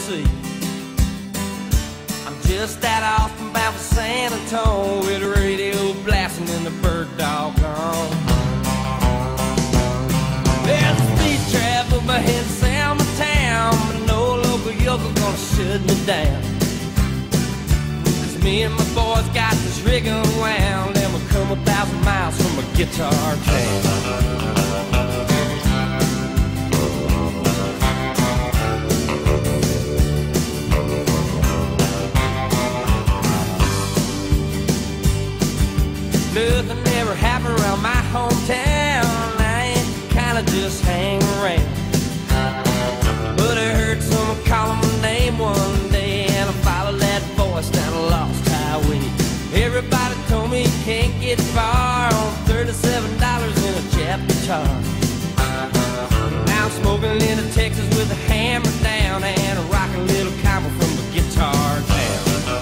Tennessee. I'm just that Austin bound for San Antonio with the radio blasting and the bird dog on. There's a speed trap up ahead of Selma town, but no local yokel gonna shut me down. Cause me and my boys got this rig unwound, and we'll come 1,000 miles from a guitar town. Nothing ever happened around my hometown. I ain't kinda just hang around. But I heard someone calling my name one day, and I followed that voice down a lost highway. Everybody told me you can't get far on $37 in a Jap guitar. Now I'm smoking into Texas with a hammer down and a rockin' little combo from a guitar town.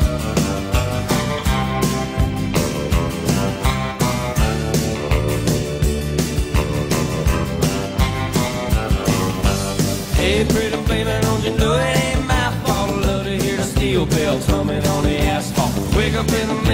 Hey, pretty baby, don't you know it ain't my fault? I love to hear the steel bells humming on the asphalt. Wake up in the